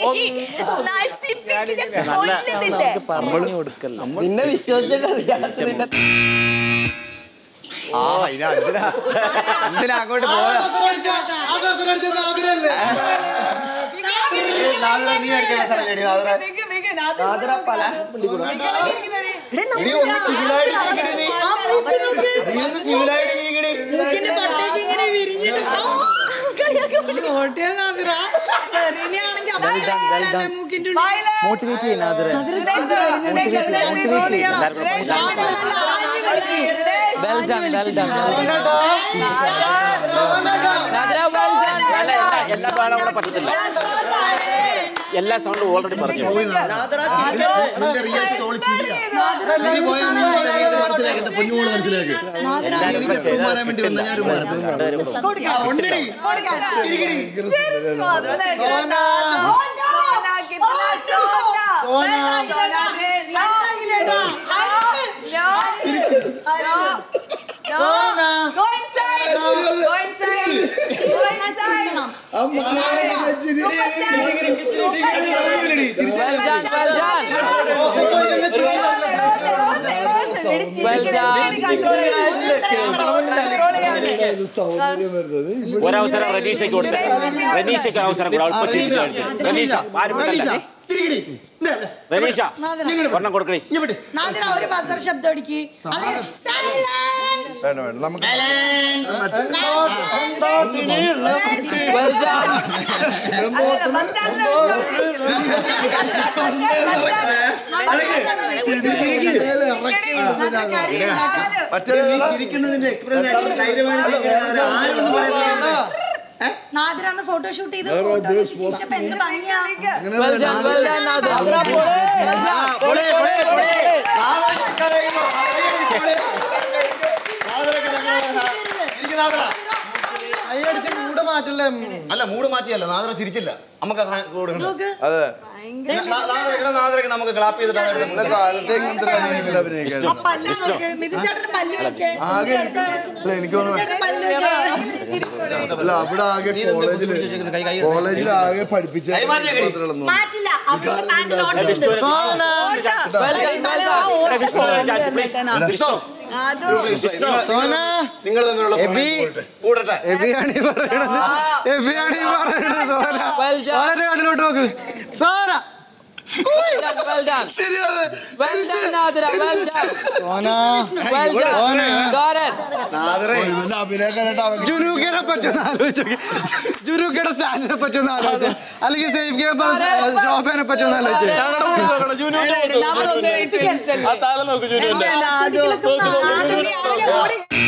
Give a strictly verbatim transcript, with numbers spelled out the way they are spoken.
നിന്നെ വിശ്വസിച്ചിട്ട് എന്തിനാ അങ്ങോട്ട് പോയാ നീ അടിക്കാൻ മോട്ടിവേറ്റ് ചെയ്യുന്ന എല്ലാ സൗണ്ടും ഓൾറെഡി പറഞ്ഞു പൊന്നുമോള് മനസ്സിലാക്കി ഒരവസരം റനീഷയ്ക്ക് കൊടുത്ത റനീഷയ്ക്ക് അവസരം കൂടെ റനീഷ റനീഷ ഒരെണ്ണം കൊടുക്കണേ ഒരു ബസർ ശബ്ദം അടിക്ക് ചിരിക്കുന്നതിന്റെ എക്സ്പ്രഷൻ നാദിറാന്ന് ഫോട്ടോഷൂട്ട് ചെയ്ത് എന്ത് ഭംഗിയാ മൂട് മാറ്റല്ലേ അല്ല മൂട് മാറ്റിയല്ല നാദറ ചിരിച്ചില്ല നമുക്ക് നമുക്ക് ക്ലാപ്പ് ചെയ്തിട്ട് അവിടെ ആകെ കോളേജിൽ ആകെ പഠിപ്പിച്ച നിങ്ങൾ തമ്മിലുള്ള കണ്ണിലോട്ട് നോക്ക് സോന ജുനൂക്കിനെ പറ്റുന്ന ആലോചിച്ചു ജുനൂക്കയുടെ സ്റ്റാൻഡിനെ പറ്റുന്ന ആലോചിച്ചു അല്ലെങ്കിൽ സേഫ് ശോഭനെ പറ്റുന്ന ആലോചിച്ചു